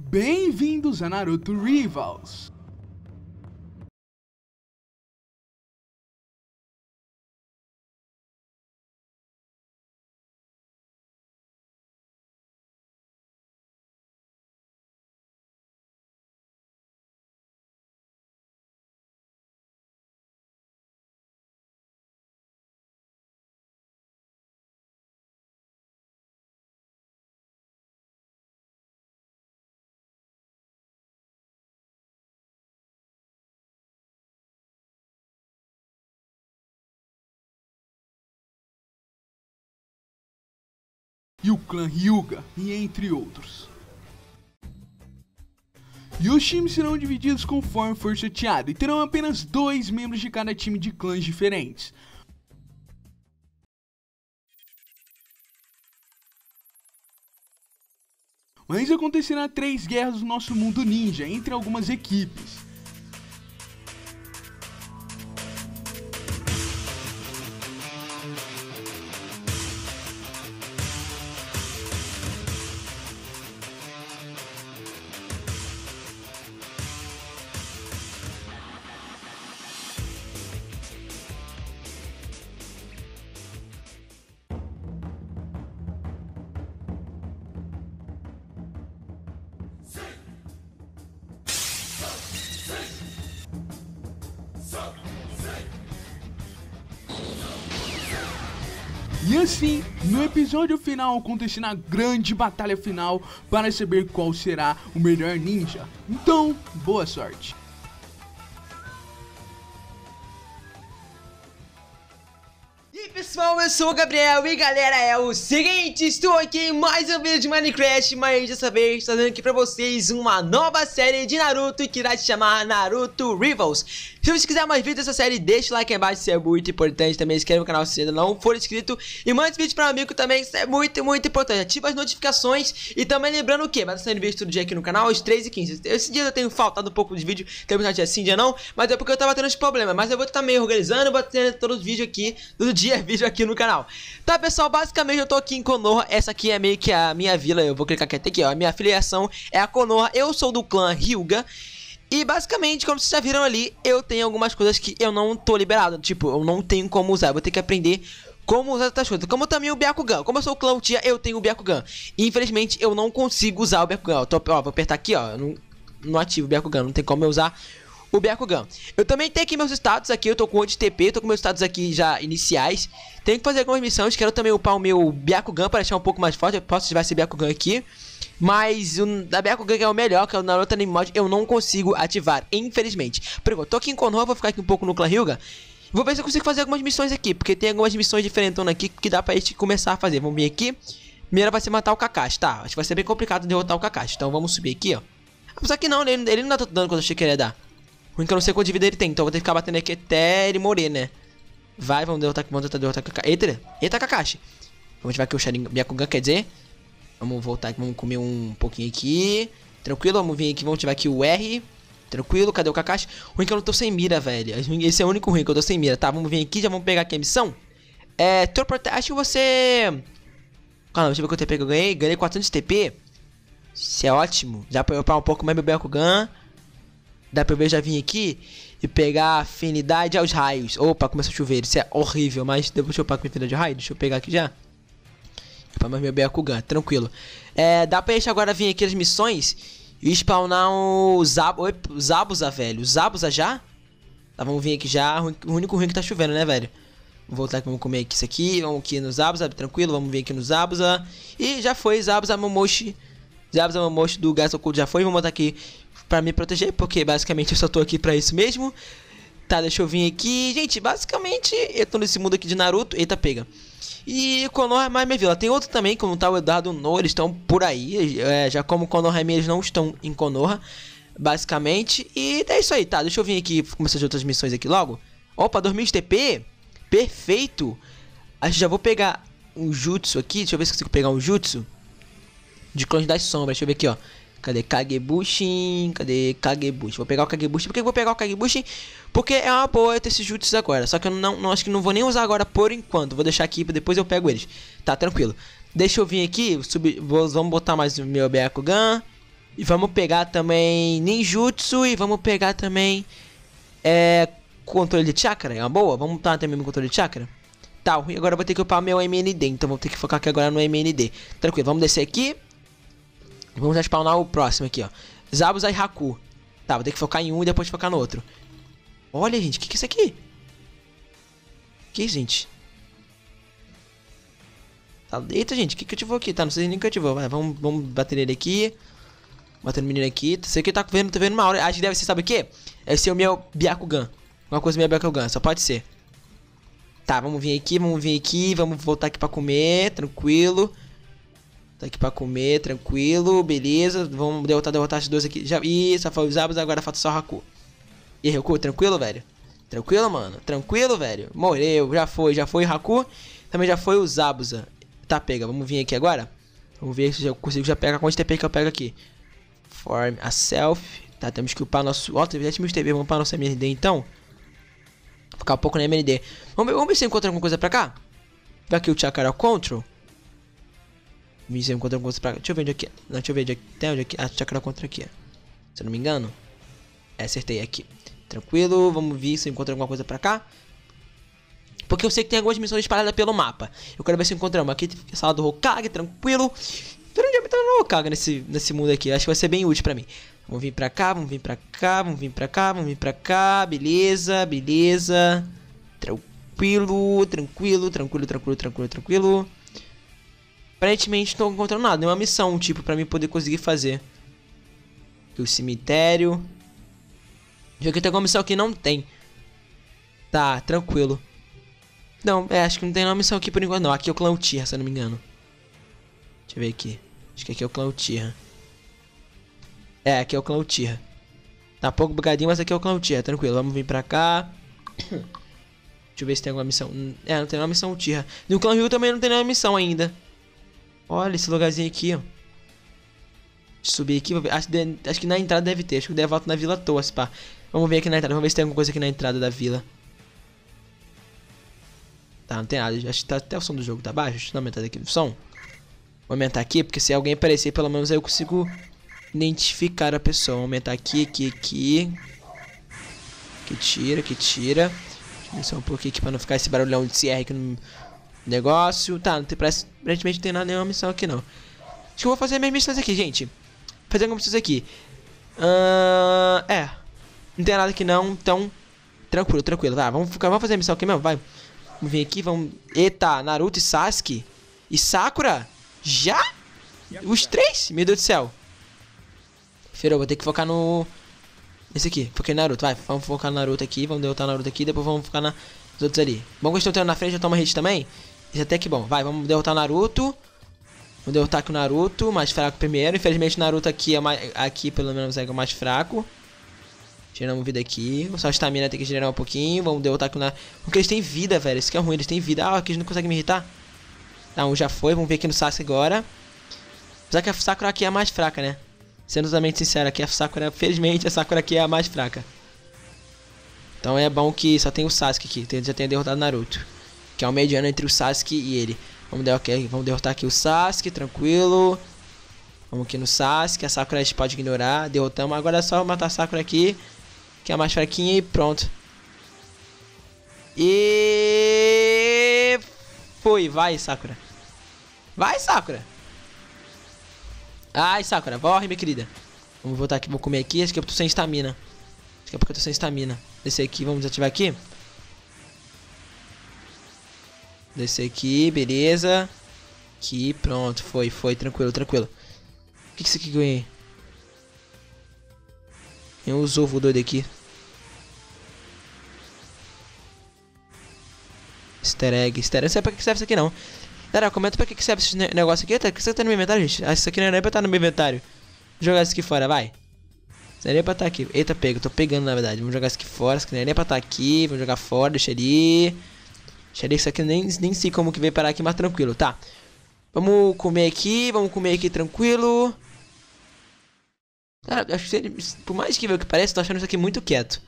Bem-vindos a Naruto Rivals! E o clã Hyuga, e entre outros. E os times serão divididos conforme for sorteado e terão apenas 2 membros de cada time de clãs diferentes. Mas acontecerá 3 guerras no nosso mundo ninja entre algumas equipes. E assim, no episódio final acontecerá a grande batalha final para saber qual será o melhor ninja. Então, boa sorte! E pessoal, eu sou o Gabriel e galera, é o seguinte, estou aqui em mais um vídeo de Minecraft, mas dessa vez estou trazendo aqui pra vocês uma nova série de Naruto que irá se chamar Naruto Rivals. Se você quiser mais vídeos dessa série, deixa o like aí embaixo, isso é muito importante. Também se inscreve no canal se ainda não for inscrito e mande vídeo para um amigo também, isso é muito importante. Ativa as notificações e também lembrando o que? Vai estar saindo vídeo todo dia aqui no canal às 3h15. Esse dia eu tenho faltado um pouco de vídeo, tem um dia assim, dia não, mas é porque eu tava tendo esse problema. Mas eu vou estar meio organizando, vou ter todos os vídeos aqui, todo dia vídeo aqui no canal. Tá pessoal, basicamente eu tô aqui em Konoha. Essa aqui é meio que a minha vila, eu vou clicar aqui ó, a minha afiliação é a Konoha. Eu sou do clã Hyuga. E basicamente, como vocês já viram ali, eu tenho algumas coisas que eu não tô liberado. Tipo, eu não tenho como usar, eu vou ter que aprender como usar outras coisas. Como também o Byakugan, como eu sou o clã Uchiha, eu tenho o Byakugan. E infelizmente eu não consigo usar o Byakugan. Ó, vou apertar aqui ó, eu não ativo o Byakugan, não tem como eu usar o Byakugan. Eu também tenho aqui meus status aqui, eu tô com 8 de TP, tô com meus status aqui já iniciais. Tenho que fazer algumas missões, quero também upar o meu Byakugan para deixar um pouco mais forte. Eu posso ativar esse Byakugan aqui, mas o da Byakugan que é o melhor, que é o Naruto Anime Mod, eu não consigo ativar, infelizmente. Por enquanto, tô aqui em Konoha, vou ficar aqui um pouco no clã Hyuga. Vou ver se eu consigo fazer algumas missões aqui, porque tem algumas missões diferentes aqui que dá pra gente começar a fazer. Vamos vir aqui. Primeira vai ser matar o Kakashi, tá? Acho que vai ser bem complicado derrotar o Kakashi, então vamos subir aqui, ó. Só que não, ele não dá tanto dano quanto eu achei que ele ia dar. Ruim que eu não sei quanto de vida ele tem, então eu vou ter que ficar batendo aqui até ele morrer, né? Vai, vamos tentar derrotar Kakashi. Eita, Kakashi. Vamos ativar aqui o Sharingan Byakugan, quer dizer. Vamos voltar aqui, vamos comer um pouquinho aqui. Tranquilo, vamos vir aqui, vamos ativar aqui o R. Tranquilo, cadê o Kakashi? Ruim que eu não tô sem mira, velho. Esse é o único ruim que eu tô sem mira. Tá, vamos vir aqui, já vamos pegar aqui a missão. Acho que você... Calma, deixa eu ver quanto TP que eu ganhei. Ganhei 400 TP. Isso é ótimo. Já pra eu upar um pouco mais meu Byakugan. Dá pra eu já vir aqui e pegar afinidade aos raios. Opa, começou a chover, isso é horrível. Mas deixa eu upar com afinidade de raio. Deixa eu pegar aqui já. Upar mais meu Byakugan, tranquilo. Dá pra gente agora vir aqui as missões e spawnar um Zabuza, velho. Zabuza já? Tá, vamos vir aqui já. O único ruim que tá chovendo, né, velho? Vou voltar aqui, vamos comer aqui isso aqui. Vamos aqui no Zabuza, tranquilo. Vamos vir aqui no Zabuza. E já foi, Zabuza Momoshi. Zabuza Momoshi do Gás Oculto já foi. Vamos botar aqui pra me proteger, porque basicamente eu só tô aqui pra isso mesmo. Tá, deixa eu vir aqui. Gente, basicamente eu tô nesse mundo aqui de Naruto. Eita, pega. E Konoha é mais minha vila. Tem outro também, como tá o Eduardo No, eles estão por aí. Já como Konoha eles não estão em Konoha, basicamente. E é isso aí, tá, deixa eu vir aqui começar as outras missões aqui logo. Opa, 2000 de TP. Perfeito. Acho que já vou pegar um jutsu aqui. Deixa eu ver se consigo pegar um jutsu de Clones das Sombras. Deixa eu ver aqui, ó. Cadê Kagebushin? Cadê Kagebushin? Vou pegar o Kagebushin. Por que eu vou pegar o Kagebushin? Porque é uma boa eu ter esses jutsus agora. Só que eu não acho que não vou nem usar agora por enquanto. Vou deixar aqui, depois eu pego eles. Tá, tranquilo. Deixa eu vir aqui. Vamos botar mais o meu Byakugan. E vamos pegar também ninjutsu e vamos pegar também controle de chakra, é uma boa? Vamos upar também meu controle de chakra? Tá, e agora eu vou ter que upar meu MND, então vou ter que focar aqui agora no MND. Tranquilo, vamos descer aqui. Vamos já spawnar o próximo aqui, ó. Zabuza e Haku. Tá, vou ter que focar em um e depois focar no outro. Olha, gente, o que é isso aqui? Que isso, gente? Tá, eita, gente, o que ativou aqui? Tá, não sei nem o que ativou. Vai, vamos bater ele aqui. Bater no menino aqui. Sei que ele tá vendo uma hora. Acho que deve ser, sabe o quê? Deve ser o meu Byakugan. Uma coisa meio Byakugan, só pode ser. Tá, vamos vir aqui, vamos voltar aqui pra comer, tranquilo. Tá aqui pra comer, tranquilo, beleza. Vamos derrotar esses dois aqui. Já, ih, só foi os Zabuza, agora falta só o Haku. E aí, Haku, tranquilo, velho? Tranquilo, mano? Tranquilo, velho? Morreu, já foi o Haku. Também já foi o Zabuza. Tá, pega, vamos vir aqui agora. Vamos ver se eu consigo já pegar quantos TP que eu pego aqui. Form a self. Tá, temos que upar nosso... Ó, já temos TP, vamos upar nosso MND então. Ficar um pouco na MND. Vamos ver se eu encontro alguma coisa pra cá. Vai aqui o Chakra Control. Vamos ver se eu encontro alguma coisa pra cá. Deixa eu ver onde aqui. Não, deixa eu ver até onde aqui. Ah, Chakra Control aqui, ó. Se eu não me engano. Acertei aqui. Tranquilo, vamos ver se eu encontro alguma coisa pra cá. Porque eu sei que tem algumas missões espalhadas pelo mapa. Eu quero ver se encontramos. Aqui tem a sala do Hokage, tranquilo. Por onde eu tô no Hokage nesse mundo aqui? Acho que vai ser bem útil pra mim. Vamos vir pra cá, vamos vir pra cá, vamos vir pra cá, vamos vir pra cá. Beleza, beleza. Tranquilo. Aparentemente não tô encontrando nada. Nenhuma missão, tipo, pra mim poder conseguir fazer. Aqui o cemitério. Já que tem alguma missão aqui, não tem. Tá, tranquilo. Não, acho que não tem nenhuma missão aqui por enquanto não. Aqui é o clã Uchiha, se eu não me engano. Deixa eu ver aqui. Acho que aqui é o clã Uchiha. Aqui é o clã Uchiha. Tá um pouco bugadinho, mas aqui é o clã Uchiha. Tranquilo, vamos vir pra cá. Deixa eu ver se tem alguma missão. Não tem nenhuma missão Uchiha. No clã Ryu também não tem nenhuma missão ainda. Olha esse lugarzinho aqui, ó. Deixa eu subir aqui, vou ver. Acho que na entrada deve ter. Acho que eu volto na vila à toa, se pá. Vamos ver aqui na entrada, vamos ver se tem alguma coisa aqui na entrada da vila. Tá, não tem nada. Acho que tá até o som do jogo tá baixo. Deixa eu aumentar aqui o som. Vou aumentar aqui, porque se alguém aparecer, pelo menos eu consigo identificar a pessoa. Vou aumentar aqui. Que tira. Deixa eu ver só um pouquinho aqui pra não ficar esse barulhão de CR aqui no negócio. Tá, aparentemente não tem nada, nenhuma missão aqui não. Acho que eu vou fazer minhas missões aqui, gente. Fazer algumas missões aqui. Não tem nada aqui não, então tranquilo, tá, vamos fazer a missão aqui mesmo, vai. Vamos vir aqui, vamos... Eita, Naruto e Sasuke e Sakura? Já? Os três? Meu Deus do céu. Ferou, vou ter que focar no... Esse aqui, foquei no Naruto, vai, vamos focar no Naruto aqui, vamos derrotar o Naruto aqui, depois vamos focar nos outros ali. Bom que estão tendo na frente, já toma hit também. Isso até que bom, vai, vamos derrotar o Naruto. Vamos derrotar aqui o Naruto, mais fraco primeiro. Infelizmente o Naruto aqui é mais... Aqui pelo menos é o mais fraco. Tiramos vida aqui. Só a estamina tem que gerar um pouquinho. Vamos derrotar aqui o Naruto. Porque eles têm vida, velho. Isso que é ruim, eles têm vida. Ah, aqui eles não conseguem me irritar. Tá, um já foi. Vamos ver aqui no Sasuke agora. Apesar que a Sakura aqui é a mais fraca, né? Sendo totalmente sincero, aqui a Sakura... Felizmente a Sakura aqui é a mais fraca. Então é bom que só tem o Sasuke aqui. Já tem derrotado o Naruto. Que é o mediano entre o Sasuke e ele. Vamos derrotar aqui o Sasuke, tranquilo. Vamos aqui no Sasuke, a Sakura a gente pode ignorar. Derrotamos, agora é só matar a Sakura aqui, que é a mais fraquinha, e pronto. E... Foi, vai Sakura. Vai Sakura. Ai Sakura, morre minha querida. Vamos voltar aqui, vou comer aqui, acho que eu tô sem estamina. Acho que é porque eu tô sem estamina. Descer aqui, vamos desativar aqui. Descer aqui, beleza. Aqui, pronto, foi, tranquilo. O que é isso aqui que eu ganhei? Tem uns ovos doidos aqui. Easter egg, não sei pra que serve isso aqui não. Galera, comenta pra que serve esse negócio aqui. O que você tá no meu inventário, gente? Isso aqui não é pra estar no meu inventário. Vou jogar isso aqui fora, vai. Isso não é pra estar aqui. Eita, pego, tô pegando na verdade. Vamos jogar isso aqui fora, isso aqui não é pra estar aqui. Vamos jogar fora, deixa ali. Isso aqui nem sei como que veio parar aqui, mas tranquilo, tá. Vamos comer aqui tranquilo. Cara, acho que por mais que pareça, tô achando isso aqui muito quieto.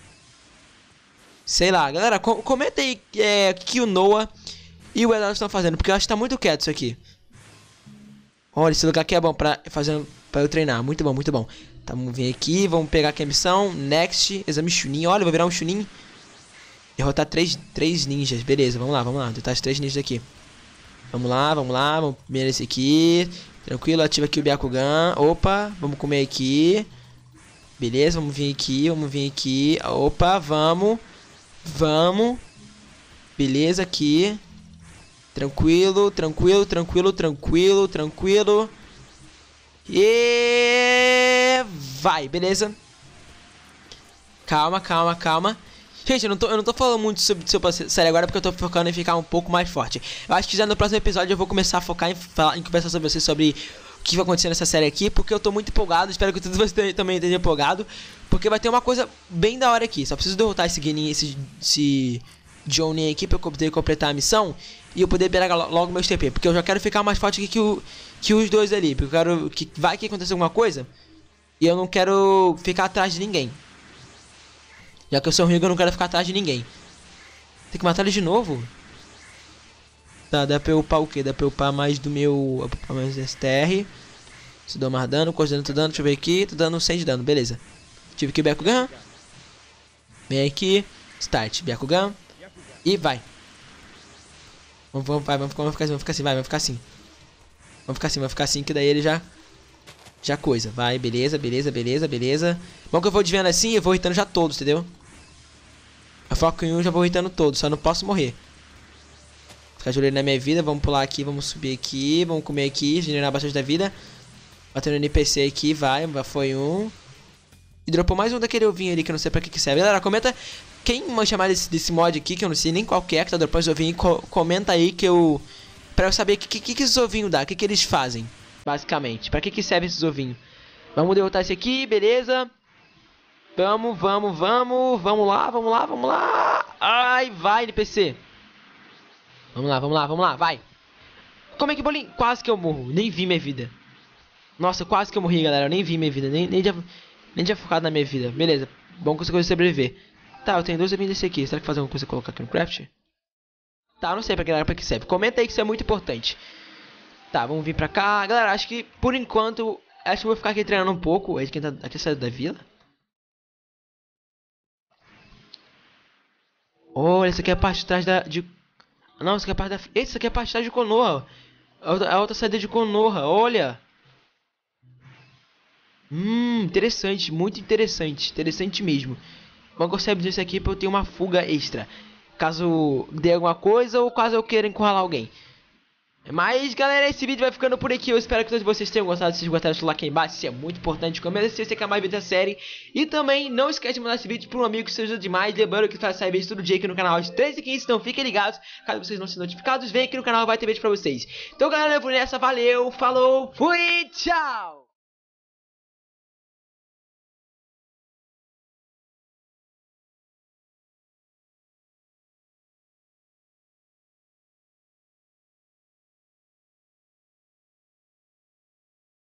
Sei lá, galera, comenta aí o que o Noah e o Eduardo estão fazendo, porque eu acho que tá muito quieto isso aqui. Olha, esse lugar aqui é bom pra fazer pra eu treinar. Muito bom, muito bom. Tá, vamos vir aqui, vamos pegar aqui a missão. Next, exame Chunin. Olha, eu vou virar um Chunin. Derrotar três ninjas. Beleza, vamos lá. Derrotar os 3 ninjas aqui. Vamos lá. Vamos comer esse aqui. Tranquilo, ativa aqui o Byakugan. Opa, vamos comer aqui. Beleza, vamos vir aqui. Opa, vamos. Beleza, aqui. Tranquilo. E vai, beleza. Calma. Gente, eu não tô falando muito sobre série agora porque eu tô focando em ficar um pouco mais forte. Eu acho que já no próximo episódio eu vou começar a focar em conversar sobre vocês sobre o que vai acontecer nessa série aqui, porque eu tô muito empolgado. Espero que todos vocês também estejam empolgados, porque vai ter uma coisa bem da hora aqui. Só preciso derrotar esse Johnny aqui pra eu poder completar a missão e eu poder pegar logo meus TP, porque eu já quero ficar mais forte aqui que os dois ali, porque eu quero que vai que aconteça alguma coisa e eu não quero ficar atrás de ninguém. Já que eu sou Ryuga, eu não quero ficar atrás de ninguém. Tem que matar ele de novo? Tá, dá pra eu upar o quê? Dá pra eu upar mais do meu... upar mais STR. Se dou mais dano, coordenando, tô dando, deixa eu ver aqui. Tô dando 100 de dano, beleza. Tive aqui o Byakugan. Vem aqui. Start, Byakugan. E vai. Vamos ficar assim. Vamos ficar assim, que daí ele já coisa. Vai, beleza. Bom que eu vou desviando assim, eu vou hitando já todos, entendeu? Eu foco em um, já vou hitando todos, só não posso morrer. Ficar de olho na minha vida, vamos pular aqui, vamos subir aqui, vamos comer aqui, generar bastante da vida. Batendo no NPC aqui, vai, foi um. E dropou mais um daquele ovinho ali que eu não sei pra que serve. Galera, comenta quem mancha mais desse mod aqui, que eu não sei nem qual que é, que tá dropando esse ovinho. Comenta aí que eu... pra eu saber o que esses ovinhos dá, o que eles fazem, basicamente. Pra que serve esses ovinhos. Vamos derrotar esse aqui, beleza. Vamos lá. Ai, vai, NPC. Vamos lá, vai. Como é que bolinho? Quase que eu morro, nem vi minha vida. Nossa, quase que eu morri, galera, eu nem vi minha vida, nem tinha focado na minha vida. Beleza, bom que eu consigo sobreviver. Tá, eu tenho 2 ovinhos desse aqui, será que fazer alguma coisa colocar aqui no craft? Tá, não sei pra que serve, comenta aí que isso é muito importante. Tá, vamos vir pra cá, galera, acho que por enquanto, acho que eu vou ficar aqui treinando um pouco. Quem tá aqui saiu da vila? Olha, essa aqui é a parte de trás não, essa aqui é a parte da... Essa aqui é a parte de trás de Konoha. A outra saída de Konoha, olha. Interessante, muito interessante. Interessante mesmo. Bom que eu saiba disso aqui pra eu ter uma fuga extra. Caso dê alguma coisa ou caso eu queira encurralar alguém. Mas, galera, esse vídeo vai ficando por aqui. Eu espero que todos vocês tenham gostado. Se vocês gostaram, deixa o like aí embaixo. Isso é muito importante. Comenta se você quer mais vídeos da série. E também, não esquece de mandar esse vídeo para um amigo que seja demais. Lembrando que faz sair vídeo todo dia aqui no canal às 13h15. Então, fiquem ligados. Caso vocês não sejam notificados, vem aqui no canal, vai ter vídeo pra vocês. Então, galera, eu vou nessa. Valeu, falou, fui, tchau!